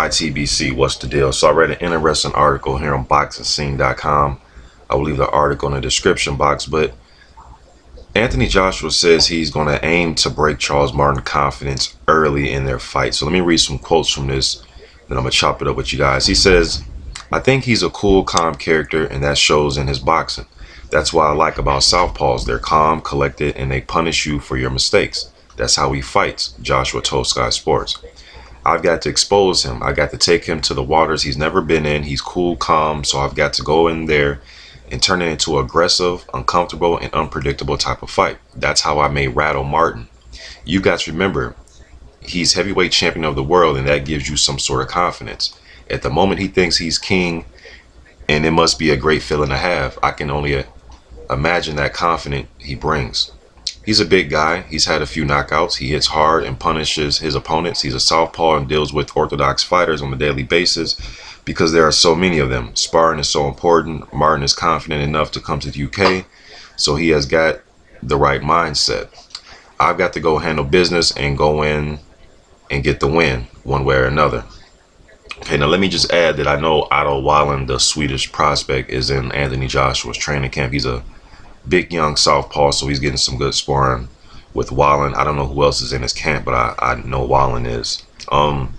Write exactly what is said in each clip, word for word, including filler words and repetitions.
T B C, what's the deal? So I read an interesting article here on boxing scene dot com. I will leave the article in the description box, but Anthony Joshua says he's going to aim to break Charles Martin's confidence early in their fight. So let me read some quotes from this, then I'm going to chop it up with you guys. He says, "I think he's a cool, calm character, and that shows in his boxing. That's what I like about Southpaws. They're calm, collected, and they punish you for your mistakes. That's how he fights," Joshua told Sky Sports. "I've got to expose him. I got to take him to the waters he's never been in. He's cool, calm, so I've got to go in there and turn it into an aggressive, uncomfortable, and unpredictable type of fight. That's how I may rattle Martin. You got to remember, he's heavyweight champion of the world, and that gives you some sort of confidence. At the moment, he thinks he's king, and it must be a great feeling to have. I can only uh, imagine that confidence he brings. He's a big guy. He's had a few knockouts. He hits hard and punishes his opponents. He's a southpaw and deals with orthodox fighters on a daily basis because there are so many of them. Sparring is so important. Martin is confident enough to come to the U K, so he has got the right mindset. I've got to go handle business and go in and get the win one way or another." Okay, now let me just add that I know Otto Wallen, the Swedish prospect, is in Anthony Joshua's training camp. He's a big young southpaw, so he's getting some good sparring with Wallen. I don't know who else is in his camp, but I, I know Wallen is. Um,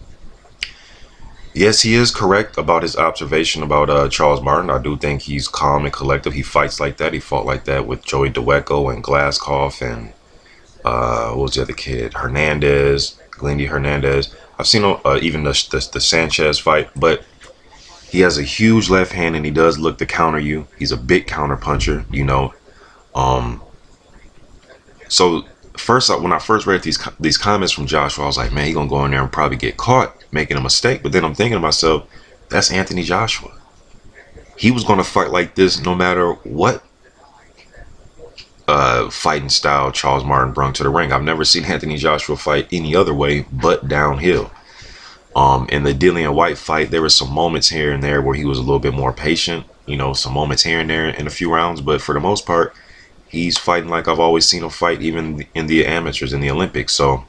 yes, he is correct about his observation about uh, Charles Martin. I do think he's calm and collective. He fights like that. He fought like that with Joey Dawejko and Glaskov and uh, what was the other kid? Hernandez, Glendy Hernandez. I've seen uh, even the, the, the Sanchez fight, but he has a huge left hand and he does look to counter you. He's a big counter puncher, you know. Um, so first, when I first read these these comments from Joshua, I was like, man, he's going to go in there and probably get caught making a mistake. But then I'm thinking to myself, that's Anthony Joshua. He was going to fight like this no matter what uh, fighting style Charles Martin brought to the ring. I've never seen Anthony Joshua fight any other way but downhill. Um, in the Dillian White fight, there were some moments here and there where he was a little bit more patient, you know, some moments here and there in a few rounds. But for the most part, he's fighting like I've always seen him fight, even in the amateurs, in the Olympics. So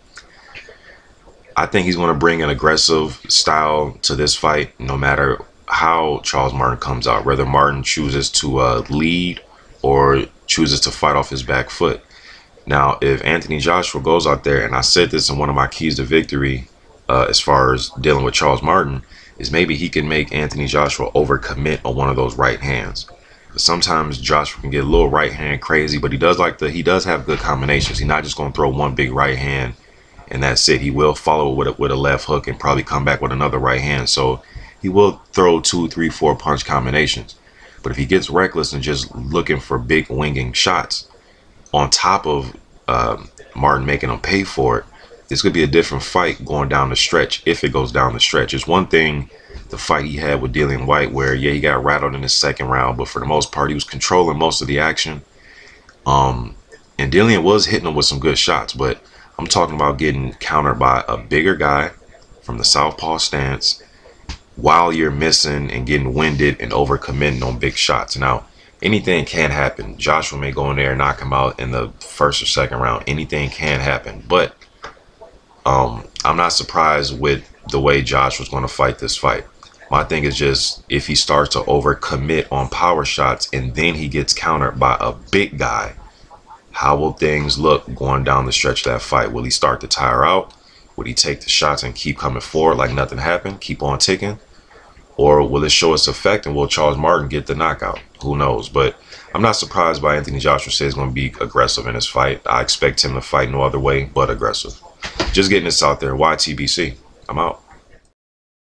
I think he's going to bring an aggressive style to this fight, no matter how Charles Martin comes out, whether Martin chooses to uh, lead or chooses to fight off his back foot. Now, if Anthony Joshua goes out there, and I said this in one of my keys to victory, Uh, as far as dealing with Charles Martin, is maybe he can make Anthony Joshua overcommit on one of those right hands. Sometimes Joshua can get a little right hand crazy, but he does like the he does have good combinations. He's not just going to throw one big right hand and that's it. He will follow with a, with a left hook and probably come back with another right hand. So he will throw two, three, four punch combinations. But if he gets reckless and just looking for big winging shots on top of um, Martin making him pay for it, this could be a different fight going down the stretch, if it goes down the stretch. It's one thing, the fight he had with Dillian White, where, yeah, he got rattled in the second round, but for the most part, he was controlling most of the action. Um, and Dillian was hitting him with some good shots, but I'm talking about getting countered by a bigger guy from the southpaw stance while you're missing and getting winded and overcommitting on big shots. Now, anything can happen. Joshua may go in there and knock him out in the first or second round. Anything can happen, but Um, I'm not surprised with the way Josh was going to fight this fight. My thing is just if he starts to overcommit on power shots and then he gets countered by a big guy, how will things look going down the stretch of that fight? Will he start to tire out? Would he take the shots and keep coming forward like nothing happened, keep on ticking? Or will it show its effect and will Charles Martin get the knockout? Who knows? But I'm not surprised by Anthony Joshua says he's going to be aggressive in this fight. I expect him to fight no other way but aggressive. Just getting this out there. Y T B C. I'm out.